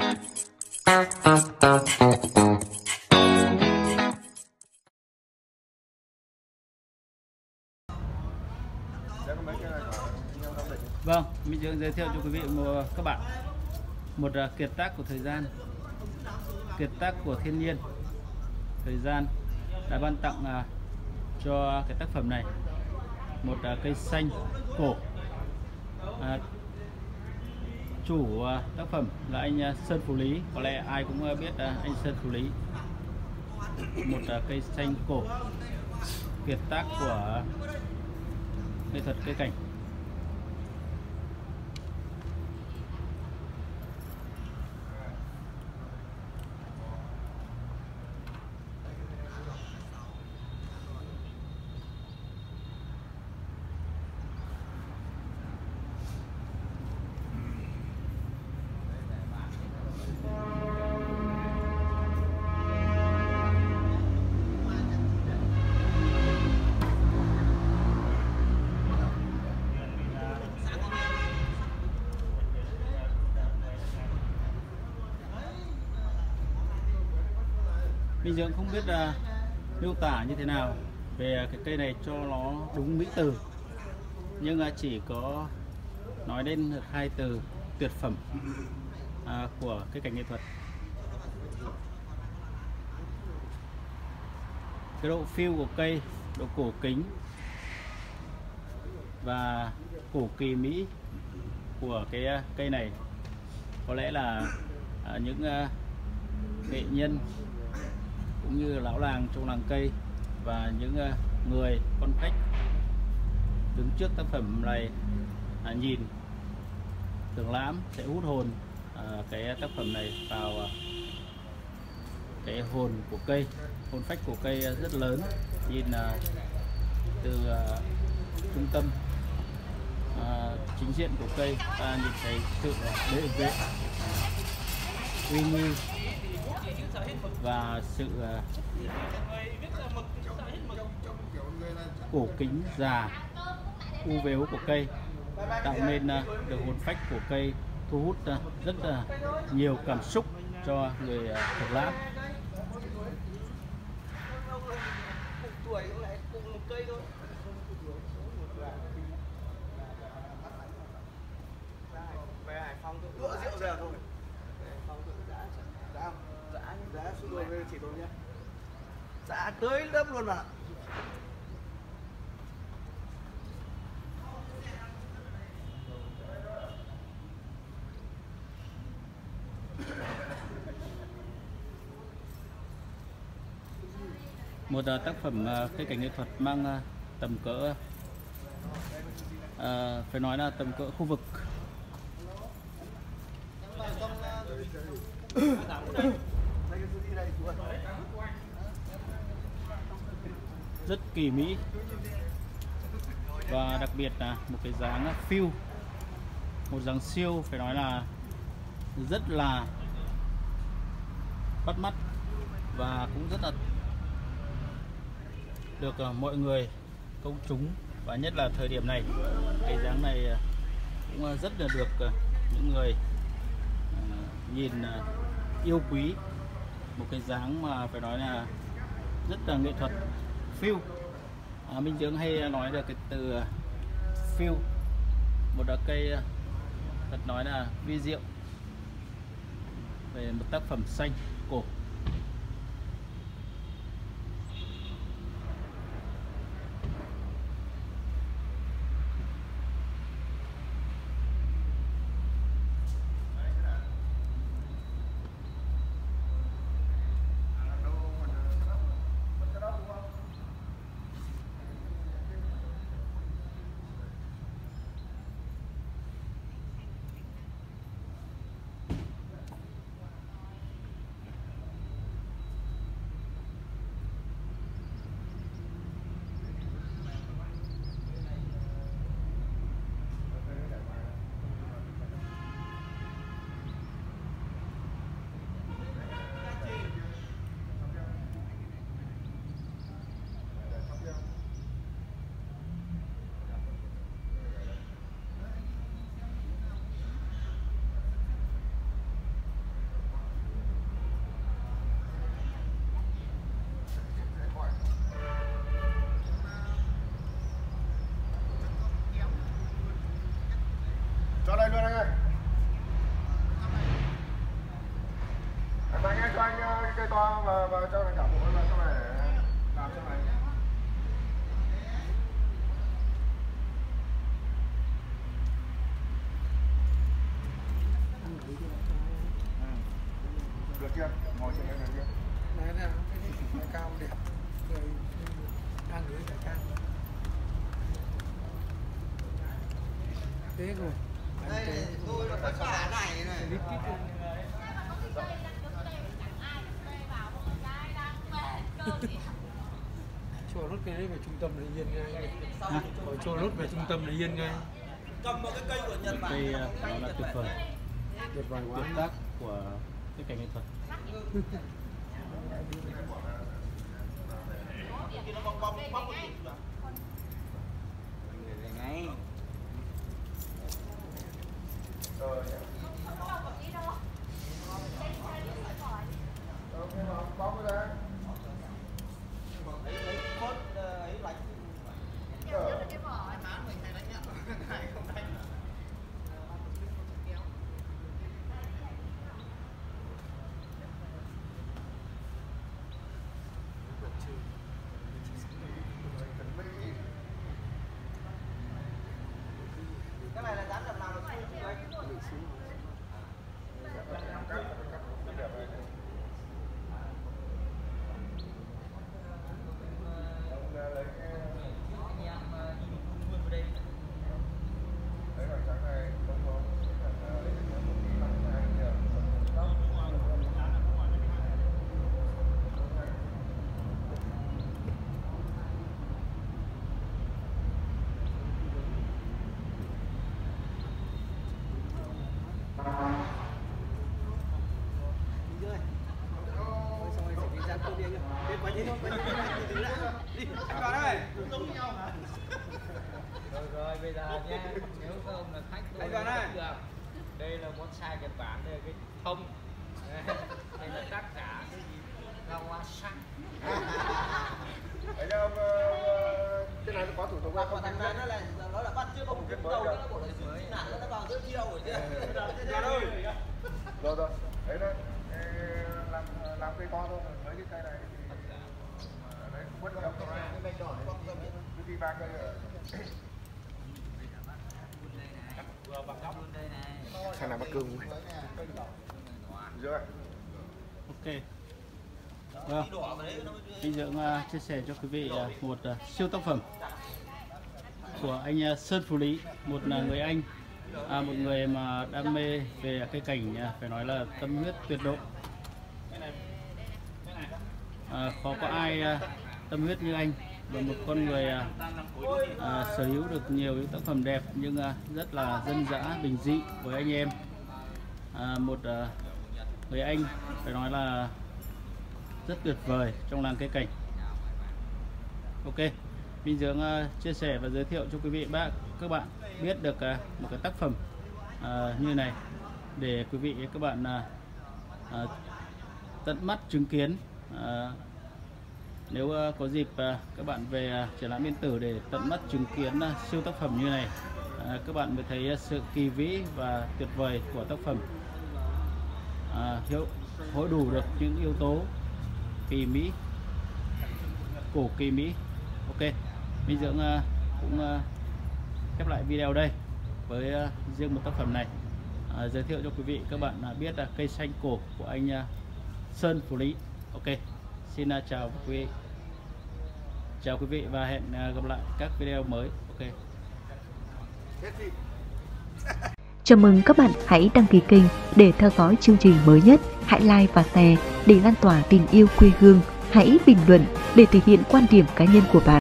Vâng, mình giới thiệu cho quý vị các bạn một kiệt tác của thời gian, kiệt tác của thiên nhiên. Thời gian đã ban tặng cho cái tác phẩm này một cây xanh cổ. Chủ tác phẩm là anh Sơn Phú Lý, có lẽ ai cũng biết anh Sơn Phú Lý. Một cây xanh cổ, kiệt tác của nghệ thuật cây cảnh. Minh Dưỡng không biết miêu tả như thế nào về cái cây này cho nó đúng mỹ từ, nhưng chỉ có nói đến được 2 từ tuyệt phẩm của cây cảnh nghệ thuật. Cái độ phiêu của cây, độ cổ kính và cổ kỳ mỹ của cái cây này có lẽ là những nghệ nhân cũng như lão làng trong làng cây và những người con khách đứng trước tác phẩm này nhìn tưởng lãm sẽ hút hồn cái tác phẩm này vào cái hồn của cây, hồn phách của cây rất lớn. Nhìn từ trung tâm chính diện của cây ta nhìn thấy sự bệ vệ, uy nghi và sự cổ kính già u vếu của cây, tạo nên được hồn phách của cây, thu hút rất là nhiều cảm xúc cho người thưởng lãm. Dạ tới lớp luôn mà. Một tác phẩm cây cảnh nghệ thuật mang tầm cỡ phải nói là tầm cỡ khu vực. Rất kỳ mỹ và đặc biệt là một cái dáng phiêu, một dáng siêu phải nói là rất là bắt mắt và cũng rất là được mọi người, công chúng và nhất là thời điểm này, cái dáng này cũng rất là được những người nhìn yêu quý. Một cái dáng mà phải nói là rất là nghệ thuật, phiêu. Minh Dưỡng hay nói được cái từ phiêu, một cây thật nói là vi diệu về một tác phẩm xanh cổ. to và cho này cả bộ là sau này làm sau này. Được chưa? Ngồi trên cái kia. Đấy là cái cao đẹp. Rồi ăn dưới cái cao. Thế rồi. Đây tôi là tất cả này này. Cho rút cái đấy về trung tâm là yên ngay. Cho rút về trung tâm là yên ngay. Cầm một cái cây của Nhật Bản. Cây nó là tuyệt vời. Tuyệt vời tuyệt tác của cái cảnh nghệ thuật. Nó bong bong bong ngay. Bóng ra. Cái này là dán đập nào được xuống. Rồi bây giờ nha, nếu không là khách tôi được. Đây là bonsai Nhật Bản, đây là cái thông. Đây là tất cả cái gì Kawasaki. Đấy không, cái này nó có thủ tục ra không? Thành ra nó là bắt chưa có một cái đầu nữa, bộ này mới nản nó vào rất chiêu rồi chứ. Rồi, đấy đấy, làm cây to thôi, mấy cái cây này thì đấy cũng bất động rồi, cứ đi 3 cây rồi. Sao nào bắt cưng rồi. Ok. Vâng. Anh Dưỡng chia sẻ cho quý vị một siêu tác phẩm của anh Sơn Phú Lý, một người Anh, một người mà đam mê về cây cảnh, phải nói là tâm huyết tuyệt độ. Khó có ai tâm huyết như anh, và một con người sở hữu được nhiều những tác phẩm đẹp nhưng rất là dân dã, bình dị với anh em. Một người Anh phải nói là rất tuyệt vời trong làng cây cảnh. Ok, Minh Dưỡng chia sẻ và giới thiệu cho quý vị các bạn biết được một cái tác phẩm như này để quý vị các bạn tận mắt chứng kiến. Nếu có dịp các bạn về triển lãm điện tử để tận mắt chứng kiến siêu tác phẩm như này, các bạn mới thấy sự kỳ vĩ và tuyệt vời của tác phẩm, hội đủ được những yếu tố kỳ mỹ, cổ kỳ mỹ. Ok, Minh Dưỡng cũng khép lại video đây với riêng một tác phẩm này, giới thiệu cho quý vị các bạn biết là cây xanh cổ của anh Sơn Phú Lý. Ok, xin chào quý vị. Chào quý vị và hẹn gặp lại các video mới. Ok. Chào mừng các bạn hãy đăng ký kênh để theo dõi chương trình mới nhất. Hãy like và share để lan tỏa tình yêu quê hương. Hãy bình luận để thể hiện quan điểm cá nhân của bạn.